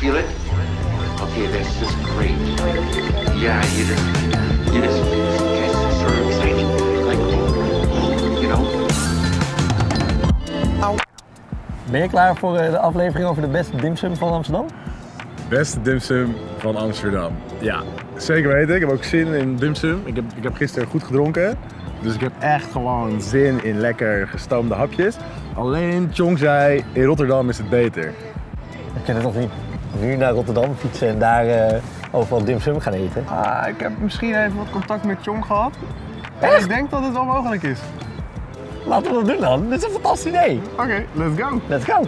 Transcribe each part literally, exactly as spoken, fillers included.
feel it? Okay, that's just great. Yeah, you just, you just, it's sort of exciting. Like, you know. Ben je klaar voor de aflevering over de beste dimsum van Amsterdam? Beste dimsum van Amsterdam. Ja, zeker weten. Ik heb ook zin in dimsum. Ik heb, ik heb gisteren goed gedronken. Dus ik heb echt gewoon zin in lekker gestoomde hapjes. Alleen Chong zei, in Rotterdam is het beter. Ik ken het nog niet. Nu naar Rotterdam fietsen en daar uh, overal dimsum gaan eten. Ah, ik heb misschien even wat contact met Chong gehad. Echt? Ik denk dat het wel mogelijk is. Laten we dat doen dan. Dit is een fantastisch idee. Oké, okay, let's go. Let's go.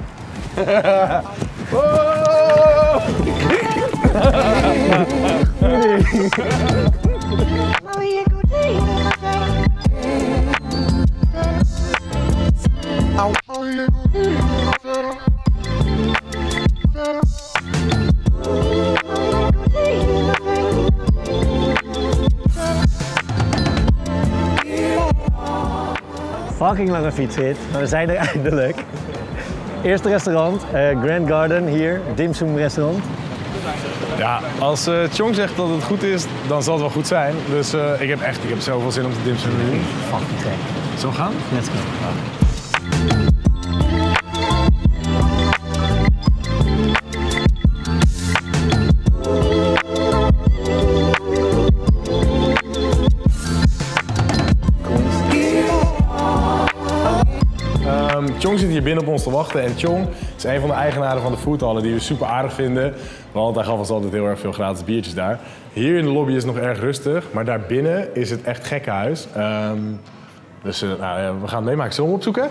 Fucking lange fietsrit, maar we zijn er eindelijk. Eerste restaurant, uh, Grand Garden hier, dimsum restaurant. Ja, als uh, Chong zegt dat het goed is, dan zal het wel goed zijn. Dus uh, ik heb echt ik heb zoveel zin om te dimsum te doen. Fucking gek. Zo gaan? Let's go. Chong zit hier binnen op ons te wachten en Chong is een van de eigenaren van de foodhallen die we super aardig vinden. Want hij gaf ons altijd heel erg veel gratis biertjes daar. Hier in de lobby is het nog erg rustig, maar daarbinnen is het echt gekkenhuis. Um, dus uh, nou, ja, we gaan het meemaken. Zullen we hem opzoeken?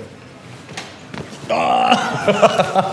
Ja, ah.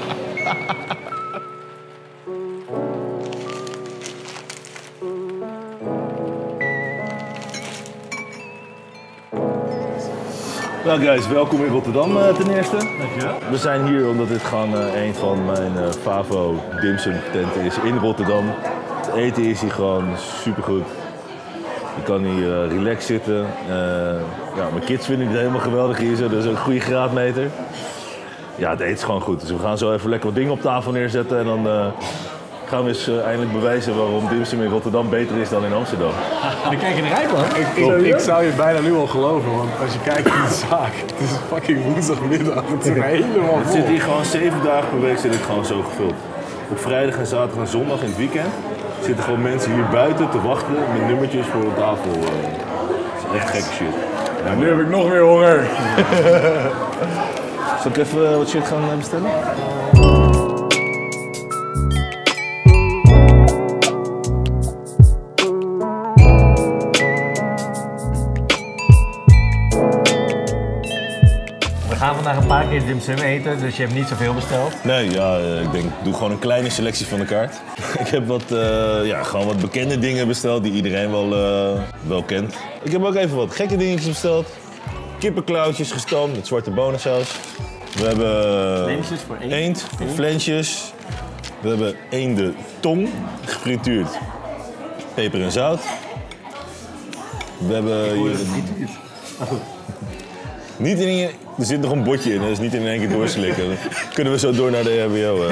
Nou guys, welkom in Rotterdam uh, ten eerste. Dankjewel. We zijn hier omdat dit gewoon uh, een van mijn uh, favo dimsum tenten is in Rotterdam. Het eten is hier gewoon supergoed. Je kan hier uh, relaxed zitten. Uh, ja, mijn kids vinden het helemaal geweldig hier zo, dus ook een goede graadmeter. Ja, het eten is gewoon goed. Dus we gaan zo even lekker wat dingen op tafel neerzetten en dan uh, gaan we eens uh, eindelijk bewijzen waarom dimsum in Rotterdam beter is dan in Amsterdam. Dan kijk je eruit man. Ik, ik, ik zou je bijna nu al geloven, want als je kijkt naar de zaak, het is fucking woensdagmiddag, het is helemaal vol. Het zit hier gewoon zeven dagen per week zit het gewoon zo gevuld. Op vrijdag en zaterdag en zondag in het weekend zitten gewoon mensen hier buiten te wachten met nummertjes voor de tafel. Dat is echt gekke shit. Ja, nu heb ik nog meer honger. Zal ik even wat shit gaan bestellen? We gaan vandaag een paar keer dimsum eten, dus je hebt niet zoveel besteld. Nee, ja, ik denk, doe gewoon een kleine selectie van de kaart. Ik heb wat, uh, ja, gewoon wat bekende dingen besteld die iedereen wel, uh, wel kent. Ik heb ook even wat gekke dingetjes besteld. Kippenklauwtjes gestoomd met zwarte bonensaus. We hebben Flensjes voor eend. eend, flensjes. We hebben eenden tong, gefrituurd. Peper en zout. We hebben hier... Niet in je, er zit nog een botje in, dus niet in één keer doorslikken. Dan kunnen we zo door naar de E H B O. Uh.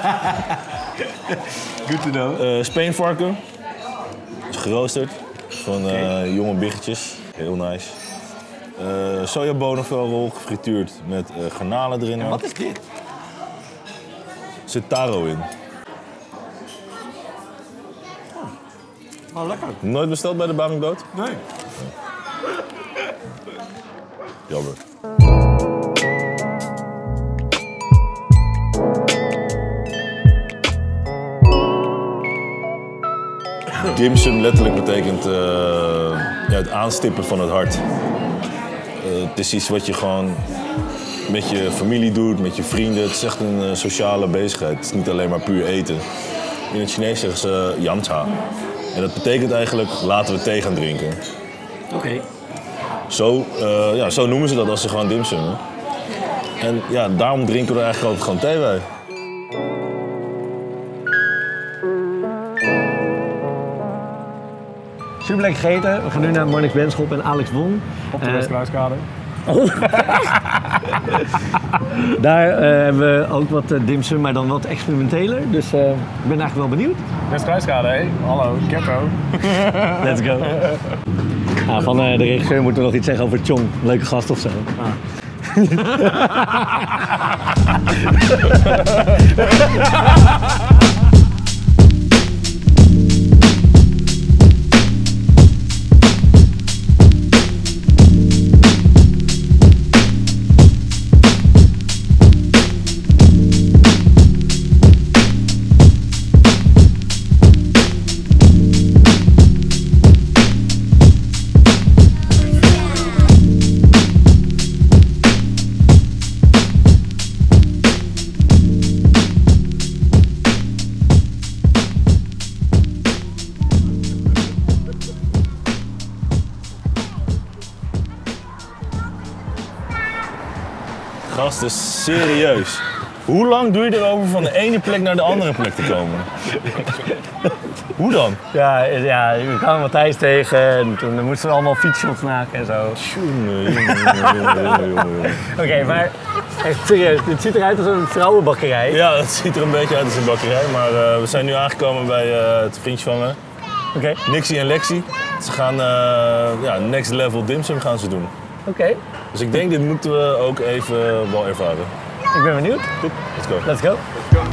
Good to know. Uh, speenvarken. Is geroosterd. Van uh, okay. jonge biggetjes. Heel nice. Uh, sojabonenvelrol, gefrituurd met uh, garnalen erin. En wat is dit? Er zit taro in. Oh, oh lekker. Nooit besteld bij de Barendrecht? Nee. Jammer. Dimsum letterlijk betekent uh, ja, het aanstippen van het hart. Uh, het is iets wat je gewoon met je familie doet, met je vrienden. Het is echt een uh, sociale bezigheid. Het is niet alleen maar puur eten. In het Chinees zeggen ze uh, yamcha. En dat betekent eigenlijk laten we thee gaan drinken. Oké. Okay. Zo, uh, ja, zo noemen ze dat als ze gaan dimsummen. En ja, daarom drinken we er eigenlijk altijd gewoon thee bij. Super lekker gegeten. We gaan nu naar Marnix Benschop en Alex Wong. Op de uh, Westkruiskade. Oh. Daar uh, hebben we ook wat uh, dimsum, maar dan wat experimenteler. Dus uh, ik ben eigenlijk wel benieuwd. Best Kruiskade, hé? Hallo, Keppo. Let's go. Nou, van uh, de regisseur moeten we nog iets zeggen over Chong. Leuke gast of zo. Ah. Gasten, serieus. Hoe lang doe je erover van de ene plek naar de andere plek te komen? Hoe dan? Ja, ja, we kwamen Matthijs tegen en toen moesten we allemaal fietsshots maken en zo. Oké, okay, maar echt serieus, dit ziet eruit als een vrouwenbakkerij. Ja, het ziet er een beetje uit als een bakkerij, maar uh, we zijn nu aangekomen bij uh, het vriendje van me. Oké. Okay. Nixie en Lexi. Ze gaan uh, ja, next level dimsum gaan ze doen. Oké. Okay. Dus ik denk, dit moeten we ook even wel ervaren. Ik ben benieuwd. Goed, let's go. Let's go.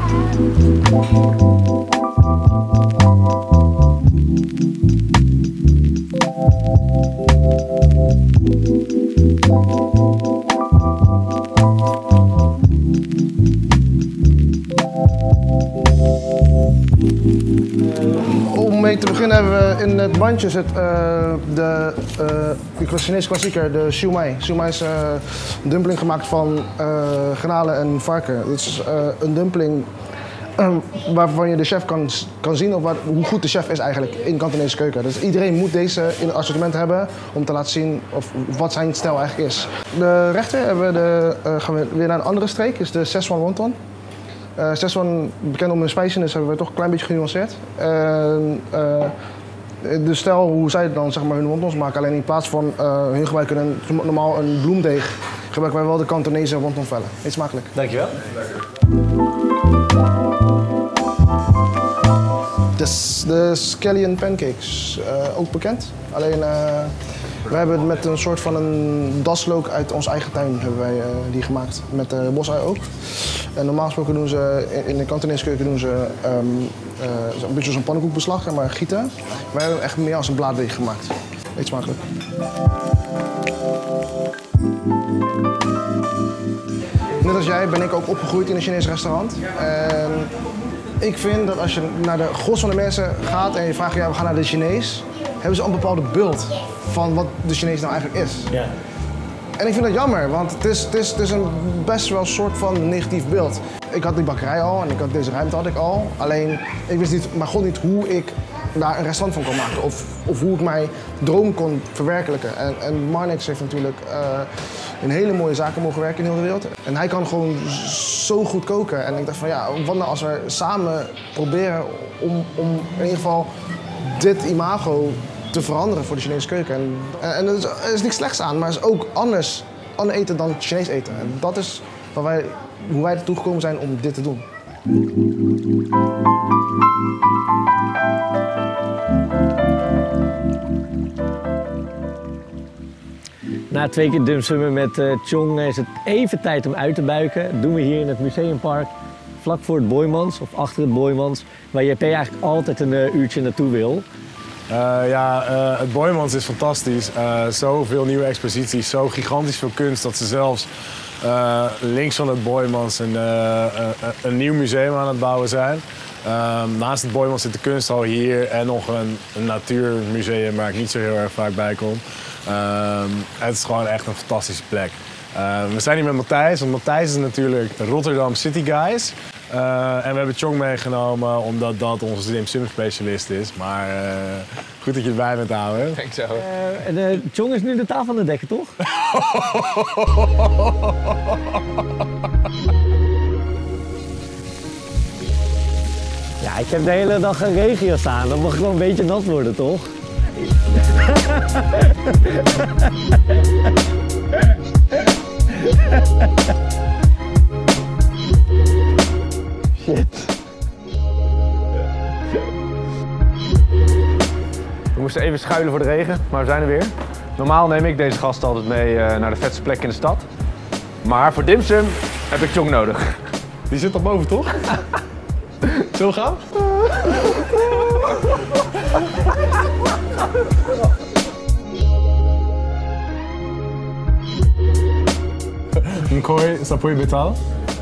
Om mee te beginnen hebben we in het bandje zit uh, de uh, Chinese klassieker, de siu mai. Siu mai is uh, een dumpling gemaakt van uh, garnalen en varken. Het is uh, een dumpling um, waarvan je de chef kan, kan zien of wat, hoe goed de chef is eigenlijk in de Kantonese keuken. Dus iedereen moet deze in het assortiment hebben om te laten zien of, wat zijn stijl eigenlijk is. De rechter hebben we de, uh, gaan we weer naar een andere streek, is de Szechuan wonton. Uh, Szechuan, bekend om hun spiciness, hebben we toch een klein beetje genuanceerd. Uh, uh, de stijl hoe zij dan zeg maar, hun wontons maken, alleen in plaats van uh, hun gebruiken een, normaal een bloemdeeg, gebruiken wij wel de Kantonese wontonvellen. Eet smakelijk. Dankjewel. De, de scallion pancakes, uh, ook bekend. Alleen uh, we hebben het met een soort van een daslook uit onze eigen tuin hebben wij uh, die gemaakt. Met uh, bosui ook. En normaal gesproken doen ze, in de Kantonese keuken doen ze um, uh, een beetje als een pannenkoekbeslag, maar gieten. Wij hebben echt meer als een blaaddeeg gemaakt. Eet smakelijk. Net als jij ben ik ook opgegroeid in een Chinees restaurant. En ik vind dat als je naar de gros van de mensen gaat en je vraagt, ja, we gaan naar de Chinees, hebben ze een bepaalde beeld van wat de Chinees nou eigenlijk is. Ja. En ik vind dat jammer, want het is, het is, het is een best wel een soort van negatief beeld. Ik had die bakkerij al en ik had deze ruimte had ik al. Alleen, ik wist niet, maar god niet hoe ik daar een restaurant van kon maken. Of, of hoe ik mijn droom kon verwerkelijken. En, en Marnix heeft natuurlijk uh, in hele mooie zaken mogen werken in heel de wereld. En hij kan gewoon zo goed koken. En ik dacht van ja, wat nou als we samen proberen om, om in ieder geval dit imago te veranderen voor de Chinese keuken. En, en er, is, er is niks slechts aan, maar het is ook anders, ander eten dan Chinees eten. En dat is wat wij, hoe wij ertoe gekomen zijn om dit te doen. Na twee keer dimsummen met uh, Chong is het even tijd om uit te buiken. Dat doen we hier in het Museumpark, vlak voor het Boijmans of achter het Boijmans, waar J P eigenlijk altijd een uh, uurtje naartoe wil. Uh, ja, uh, het Boijmans is fantastisch. Uh, zoveel nieuwe exposities, zo gigantisch veel kunst dat ze zelfs uh, links van het Boijmans een, uh, uh, een nieuw museum aan het bouwen zijn. Uh, naast het Boijmans zit de kunsthal hier en nog een, een natuurmuseum waar ik niet zo heel erg vaak bij kom. Uh, het is gewoon echt een fantastische plek. Uh, we zijn hier met Matthijs, want Matthijs is natuurlijk de Rotterdam City Guys. Uh, en we hebben Chong meegenomen omdat dat onze dimsum specialist is. Maar uh, goed dat je erbij bent, ouwe. Denk zo. Uh, en uh, Chong is nu de tafel aan het dekken, toch? Ja, ik heb de hele dag een regio staan. Dan mag ik wel een beetje nat worden, toch? Shit. We moesten even schuilen voor de regen, maar we zijn er weer. Normaal neem ik deze gasten altijd mee uh, naar de vetste plek in de stad. Maar voor dimsum heb ik Chong nodig. Die zit al boven, toch? Zullen we gaan? Nkoi, ça peut betaal?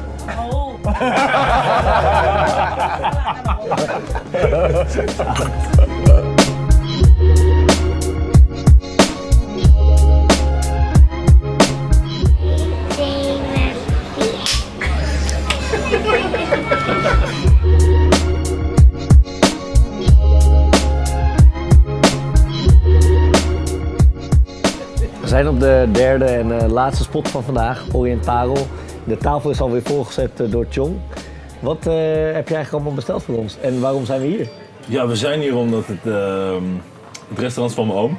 We zijn op de derde en uh, laatste spot van vandaag, Orient Parel. De tafel is alweer volgezet uh, door Chong. Wat uh, heb je eigenlijk allemaal besteld voor ons en waarom zijn we hier? Ja, we zijn hier omdat het, uh, het restaurant is van mijn oom.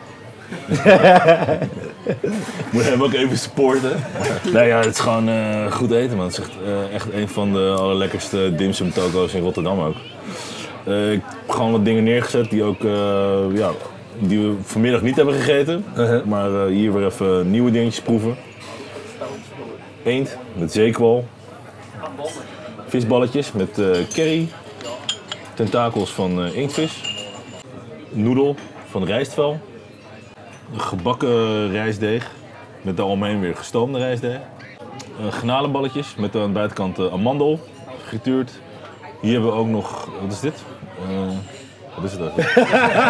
Moet hem ook even supporten. Nee, ja, het is gewoon uh, goed eten, man. Het is echt, uh, echt een van de allerlekkerste dimsum toko's in Rotterdam ook. Uh, ik heb gewoon wat dingen neergezet die ook, uh, ja, die we vanmiddag niet hebben gegeten. Uh-huh. Maar uh, hier weer even nieuwe dingetjes proeven. Eend met zeekwal. Visballetjes met uh, curry. Tentakels van uh, inktvis. Noedel van rijstvel. Gebakken rijstdeeg. Met daaromheen weer gestoomde rijstdeeg. Uh, Garnalenballetjes met aan de buitenkant uh, amandel. Gefrituurd. Hier hebben we ook nog, wat is dit? Uh, wat is het eigenlijk?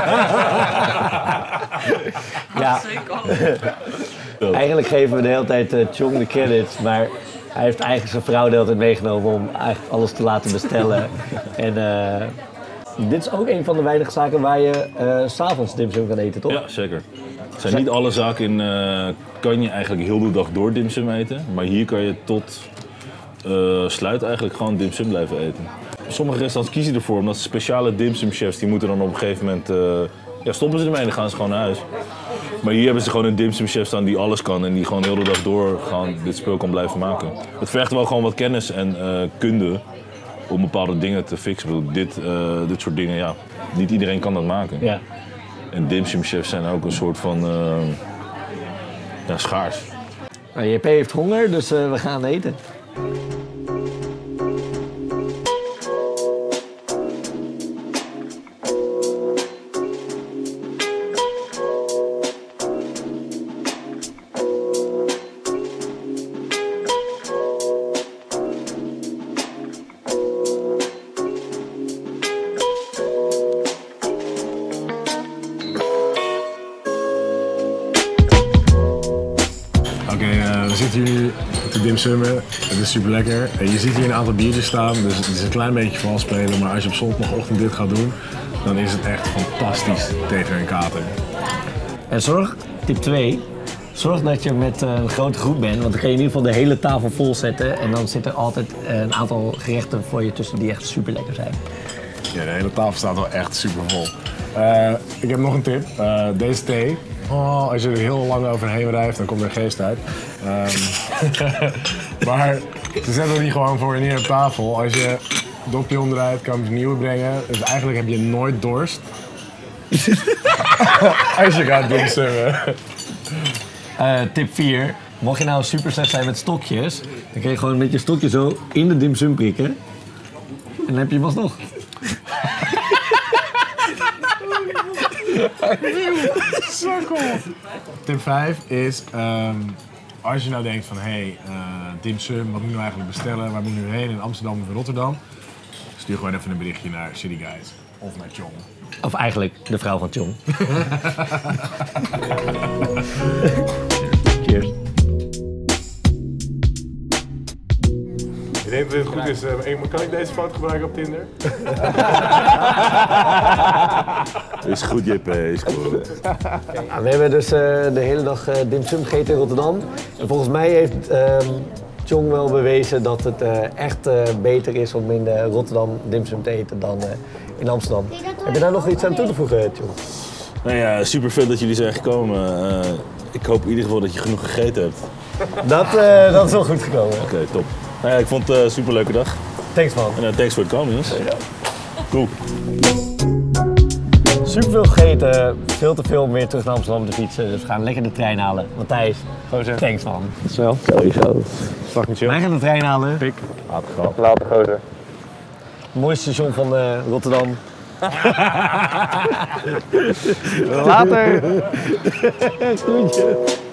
Ja. Eigenlijk geven we de hele tijd uh, Chong de credits, maar hij heeft eigenlijk zijn vrouw de hele tijd meegenomen om eigenlijk alles te laten bestellen. En uh, dit is ook een van de weinige zaken waar je uh, 's avonds dimsum kan eten, toch? Ja, zeker. Het zijn niet alle zaken in, uh, kan je eigenlijk heel de dag door dimsum eten, maar hier kan je tot uh, sluit eigenlijk gewoon dimsum blijven eten. Sommige restaurants kiezen ervoor omdat ze speciale dimsumchefs, die moeten dan op een gegeven moment, uh, ja, stoppen ze ermee en dan gaan ze gewoon naar huis. Maar hier hebben ze gewoon een dimsumchef staan die alles kan en die gewoon de hele dag door gewoon dit spul kan blijven maken. Het vergt wel gewoon wat kennis en uh, kunde om bepaalde dingen te fixen. Dit, uh, dit soort dingen, ja, niet iedereen kan dat maken. Ja. En dimsumchefs zijn ook een soort van uh, ja, schaars. Nou, J P heeft honger, dus uh, we gaan eten. Oké, okay, uh, we zitten hier nu te dimsummen. Het is super lekker. Je ziet hier een aantal biertjes staan, dus het is een klein beetje vals spelen. Maar als je op zondagochtend dit gaat doen, dan is het echt fantastisch tegen een kater. En zorg, tip twee, zorg dat je met een grote groep bent, want dan kan je in ieder geval de hele tafel vol zetten. En dan zit er altijd een aantal gerechten voor je tussen die echt super lekker zijn. Ja, de hele tafel staat wel echt super vol. Uh, ik heb nog een tip. Uh, deze thee. Oh, als je er heel lang overheen wrijft, dan komt er geest uit. Um, maar ze zetten die gewoon voor je neer op tafel. Als je het dopje omdraait, kan je een nieuwe brengen. Dus eigenlijk heb je nooit dorst. Als je gaat dimsummen. Uh, tip vier. Mocht je nou super slecht zijn met stokjes, dan kun je gewoon met je stokje zo in de dimsum prikken. En dan heb je hem alsnog. Tip vijf is, um, als je nou denkt van hé, hey, uh, dimsum, wat moet ik nou eigenlijk bestellen? Waar moet ik nu heen? In Amsterdam of in Rotterdam? Stuur gewoon even een berichtje naar City Guys of naar Chong. Of eigenlijk de vrouw van Chong. Cheers. Ik denk dat dit goed is. Uh, kan ik deze foto gebruiken op Tinder? Is goed, J P, is goed. Ja, we hebben dus uh, de hele dag uh, dimsum gegeten in Rotterdam. En volgens mij heeft uh, Chong wel bewezen dat het uh, echt uh, beter is om in uh, Rotterdam dimsum te eten dan uh, in Amsterdam. Heb je daar nog iets aan toe te voegen, Chong? Nou ja, super vet dat jullie zijn gekomen. Uh, ik hoop in ieder geval dat je genoeg gegeten hebt. Dat, uh, dat is wel goed gekomen. Oké, okay, top. Nou ja, ik vond het een uh, superleuke dag. Thanks man. En uh, thanks voor het komen, jongens. Ja. Cool. Super veel gegeten, veel te veel om weer terug naar Amsterdam te fietsen. Dus we gaan lekker de trein halen. Matthijs, gozer. Thanks man. Snel. Sowieso. Fucking chill. Wij gaan de trein halen. Pik. Later gehad. Later, gozer. Mooiste station van uh, Rotterdam. Later. Groentje.